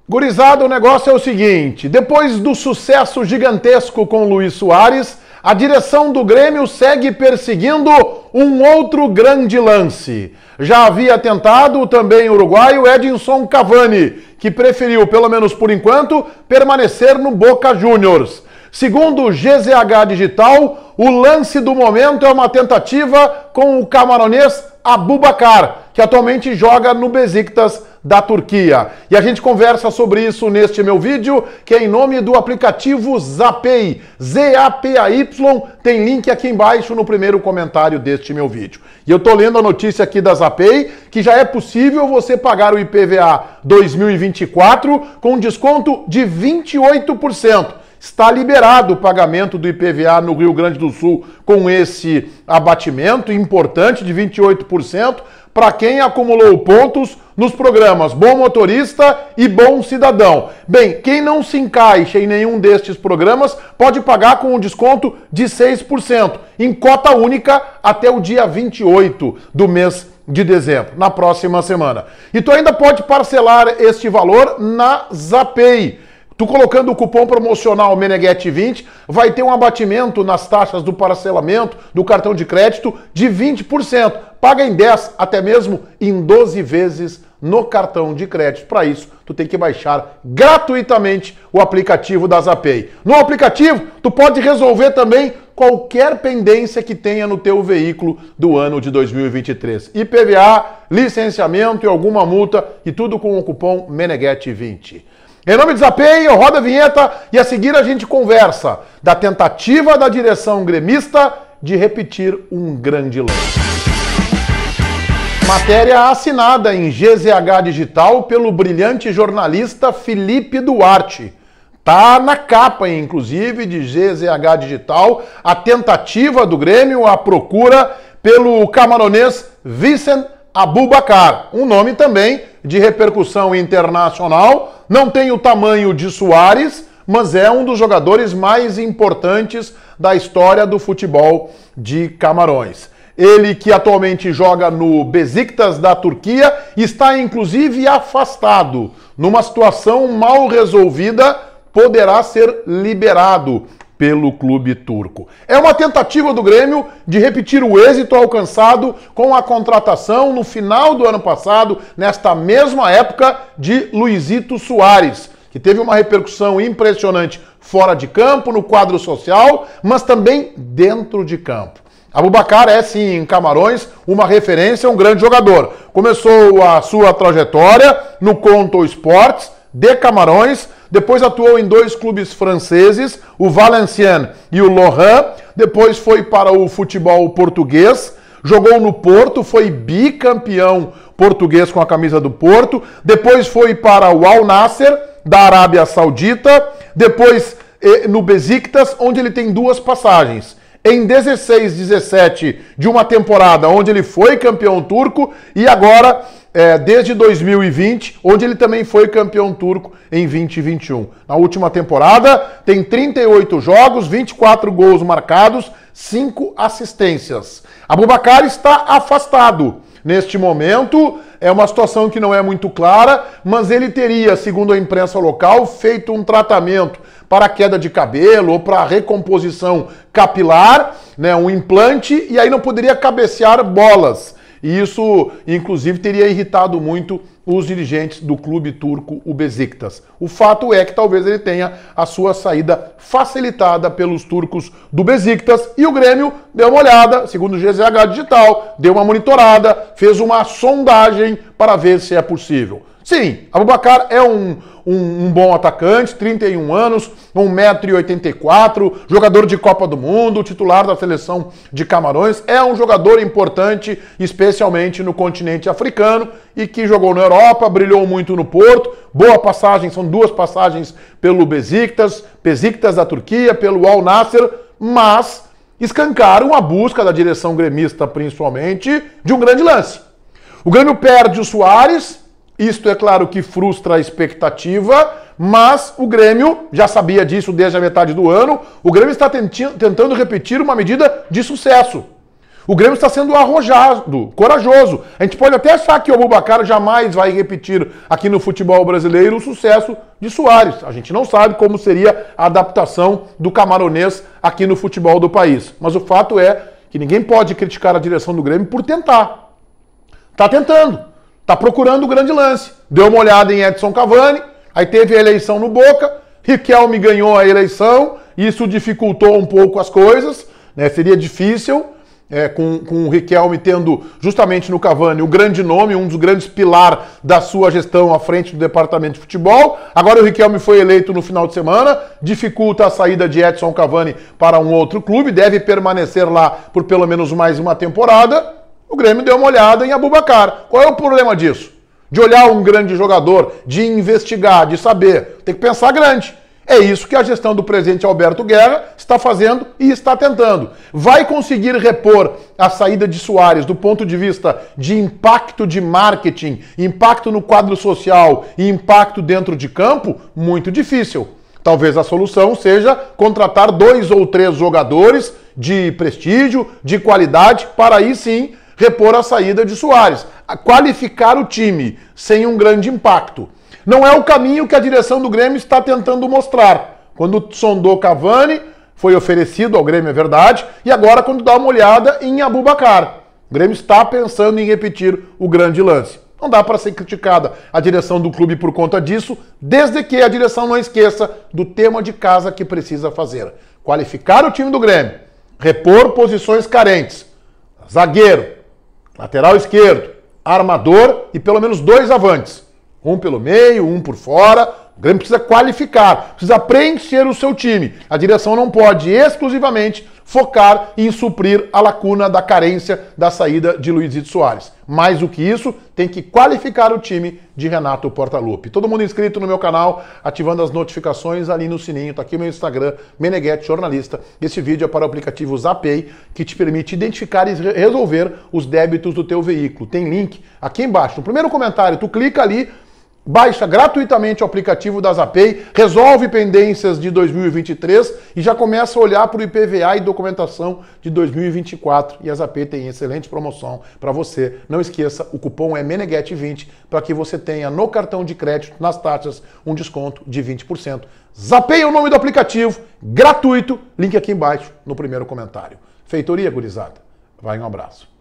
Gurizada, o negócio é o seguinte, depois do sucesso gigantesco com Luis Soares, a direção do Grêmio segue perseguindo um outro grande lance. Já havia tentado também o uruguaio Edinson Cavani, que preferiu, pelo menos por enquanto, permanecer no Boca Juniors. Segundo o GZH Digital, o lance do momento é uma tentativa com o camaronês Aboubakar, que atualmente joga no Besiktas da Turquia. E a gente conversa sobre isso neste meu vídeo, que é em nome do aplicativo Zapay, Z-A-P-A-Y, tem link aqui embaixo no primeiro comentário deste meu vídeo. E eu tô lendo a notícia aqui da Zapay, que já é possível você pagar o IPVA 2024 com desconto de 28%. Está liberado o pagamento do IPVA no Rio Grande do Sul com esse abatimento importante de 28% para quem acumulou pontos nos programas Bom Motorista e Bom Cidadão. Bem, quem não se encaixa em nenhum destes programas pode pagar com um desconto de 6%, em cota única até o dia 28 do mês de dezembro, na próxima semana. E tu ainda pode parcelar este valor na Zapay. Tu colocando o cupom promocional Meneghetti20, vai ter um abatimento nas taxas do parcelamento do cartão de crédito de 20%. Paga em 10, até mesmo em 12 vezes no cartão de crédito. Para isso, tu tem que baixar gratuitamente o aplicativo da Zapay. No aplicativo, tu pode resolver também qualquer pendência que tenha no teu veículo do ano de 2023. IPVA, licenciamento e alguma multa, e tudo com o cupom Meneghetti20. Em nome de Zapay, eu rodo a vinheta e a seguir a gente conversa da tentativa da direção gremista de repetir um grande lance. Matéria assinada em GZH Digital pelo brilhante jornalista Felipe Duarte. Tá na capa, inclusive, de GZH Digital, a tentativa do Grêmio, a procura pelo camaronês Vicent Aboubakar, um nome também de repercussão internacional, não tem o tamanho de Soares, mas é um dos jogadores mais importantes da história do futebol de Camarões. Ele que atualmente joga no Besiktas da Turquia está inclusive afastado. Numa situação mal resolvida, poderá ser liberado pelo clube turco. É uma tentativa do Grêmio de repetir o êxito alcançado com a contratação no final do ano passado, nesta mesma época, de Luizito Soares, que teve uma repercussão impressionante fora de campo, no quadro social, mas também dentro de campo. Aboubakar é, sim, em Camarões, uma referência, um grande jogador. Começou a sua trajetória no Conto Sports de Camarões, depois atuou em dois clubes franceses, o Valenciennes e o Lorient, depois foi para o futebol português, jogou no Porto, foi bicampeão português com a camisa do Porto, depois foi para o Al Nassr, da Arábia Saudita, depois no Besiktas, onde ele tem duas passagens. Em 16-17 de uma temporada onde ele foi campeão turco e agora desde 2020, onde ele também foi campeão turco em 2021. Na última temporada tem 38 jogos, 24 gols marcados, 5 assistências. Aboubakar está afastado. Neste momento, é uma situação que não é muito clara, mas ele teria, segundo a imprensa local, feito um tratamento para queda de cabelo ou para recomposição capilar, né, um implante, e aí não poderia cabecear bolas. E isso, inclusive, teria irritado muito os dirigentes do clube turco, o Besiktas. O fato é que talvez ele tenha a sua saída facilitada pelos turcos do Besiktas e o Grêmio deu uma olhada, segundo o GZH Digital, deu uma monitorada, fez uma sondagem para ver se é possível. Sim, Aboubakar é um bom atacante, 31 anos, 1,84 m, jogador de Copa do Mundo, titular da seleção de Camarões, é um jogador importante, especialmente no continente africano, e que jogou na Europa, brilhou muito no Porto, boa passagem, são duas passagens pelo Besiktas da Turquia, pelo Al Nassr, mas escancaram a busca da direção gremista, principalmente, de um grande lance. O Grêmio perde o Soares. Isto é claro que frustra a expectativa, mas o Grêmio já sabia disso desde a metade do ano. O Grêmio está tentando repetir uma medida de sucesso. O Grêmio está sendo arrojado, corajoso. A gente pode até achar que o Abubakar jamais vai repetir aqui no futebol brasileiro o sucesso de Soares. A gente não sabe como seria a adaptação do camaronês aqui no futebol do país. Mas o fato é que ninguém pode criticar a direção do Grêmio por tentar. Tá tentando. Tá procurando o grande lance. Deu uma olhada em Edson Cavani, aí teve a eleição no Boca, Riquelme ganhou a eleição, isso dificultou um pouco as coisas, né? Seria difícil, com o Riquelme tendo justamente no Cavani o grande nome, um dos grandes pilares da sua gestão à frente do departamento de futebol. Agora o Riquelme foi eleito no final de semana, dificulta a saída de Edson Cavani para um outro clube, deve permanecer lá por pelo menos mais uma temporada. O Grêmio deu uma olhada em Abubakar. Qual é o problema disso? De olhar um grande jogador, de investigar, de saber. Tem que pensar grande. É isso que a gestão do presidente Alberto Guerra está fazendo e está tentando. Vai conseguir repor a saída de Soares do ponto de vista de impacto de marketing, impacto no quadro social e impacto dentro de campo? Muito difícil. Talvez a solução seja contratar 2 ou 3 jogadores de prestígio, de qualidade, para aí sim repor a saída de Soares. Qualificar o time sem um grande impacto. Não é o caminho que a direção do Grêmio está tentando mostrar. Quando sondou Cavani, foi oferecido ao Grêmio, é verdade, e agora quando dá uma olhada em Abubakar. O Grêmio está pensando em repetir o grande lance. Não dá para ser criticada a direção do clube por conta disso, desde que a direção não esqueça do tema de casa que precisa fazer. Qualificar o time do Grêmio, repor posições carentes, zagueiro, lateral esquerdo, armador e pelo menos 2 avantes. Um pelo meio, um por fora. O Grêmio precisa qualificar, precisa preencher o seu time. A direção não pode exclusivamente focar em suprir a lacuna da carência da saída de Luizito Soares. Mais do que isso, tem que qualificar o time de Renato Portaluppi. Todo mundo inscrito no meu canal, ativando as notificações ali no sininho. Tá aqui o meu Instagram, Meneghetti Jornalista. Esse vídeo é para o aplicativo Zapay, que te permite identificar e resolver os débitos do teu veículo. Tem link aqui embaixo. No primeiro comentário, tu clica ali, baixa gratuitamente o aplicativo da Zapay, resolve pendências de 2023 e já começa a olhar para o IPVA e documentação de 2024. E a Zapay tem excelente promoção para você. Não esqueça, o cupom é Meneghetti20 para que você tenha no cartão de crédito, nas taxas, um desconto de 20%. Zapay é o nome do aplicativo, gratuito, link aqui embaixo no primeiro comentário. Feitoria, gurizada. Vai, um abraço.